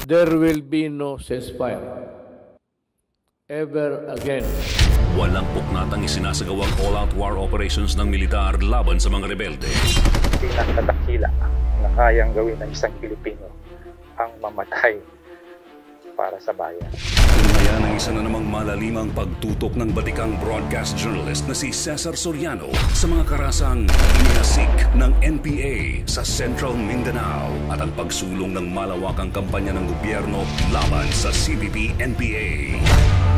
there will be no ceasefire ever again. Walang puknatang isinasagawang all-out war operations ng militar laban sa mga rebelde. Pinakadakila na kayang gawin ng isang Pilipino ang mamatay para sa bayan. Kaya ng isa na namang malalimang pagtutok ng batikang broadcast journalist na si Ceasar Soriano sa mga karasang inasik ng NPA sa Central Mindanao at ang pagsulong ng malawakang kampanya ng gobyerno laban sa CPP-NPA.